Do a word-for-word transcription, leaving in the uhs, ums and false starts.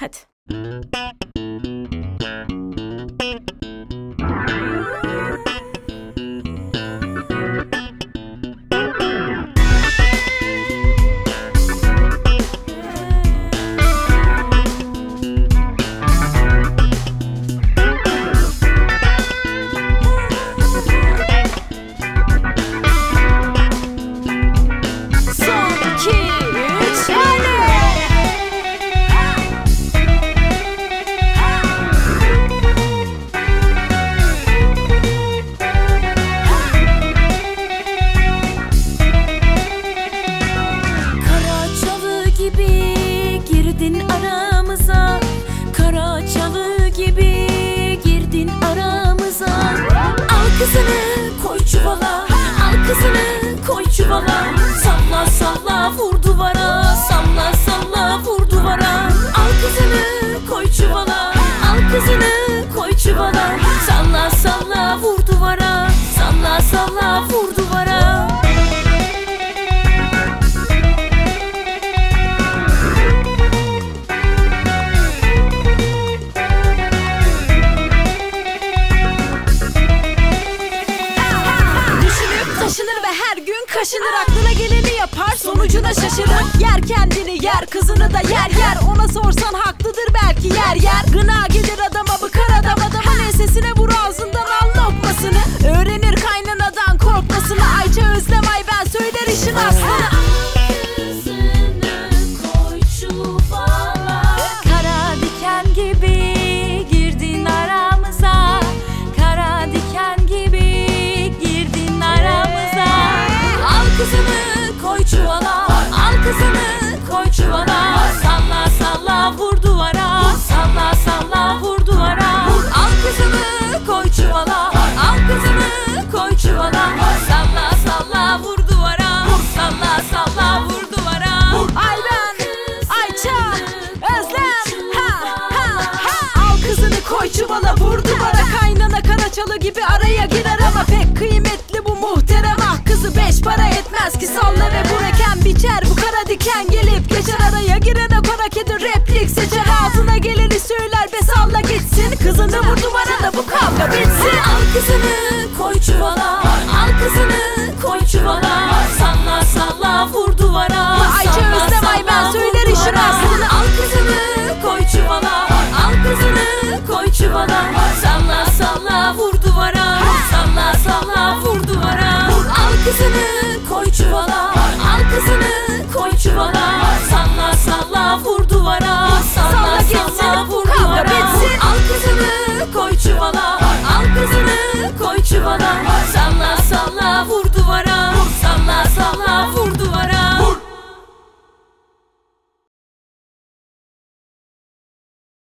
hadi. Girdin aramıza, kara çalı gibi girdin aramıza. Al kızını koy çuvala, al kızını koy çuvala. Salla salla vur duvara, salla salla vur duvara. Al kızını koy çuvala, al kızını koy çuvala. Salla salla vur duvara, salla salla vur duvara. Taşınır ve her gün kaşınır, aklına geleni yapar, sonucuna şaşırır. Yer kendini yer, kızını da yer yer. Ona sorsan haklıdır belki yer yer. Gına gelir adama, bıkar adam adamın ensesine, vur ağzından al lokmasını. Öğrenir kaynanadan korkmasını. Ayça Özlem ay ben söyler işin aslını. Koy çuvala, kara diken gibi girdin aramıza, kara diken gibi girdin aramıza. Al kızını koy çuvala, al kızını koy çuvala. Salla salla vur duvara, salla salla vur duvara. Al kızını koy çuvala, al kızını koy çuvala. Salla salla vur duvara, salla salla vur duvara. Ay ben Ayça Özlem, ha ha ha. Al kızını koy çuvala, vur duvara. Kaynana karaçalı gibi araya girer ama pek kıymetli bu muhterem. Ah kızı beş para etmez ki, salla ve bureken biçer. Bu kara diken gelip geçer, araya girer.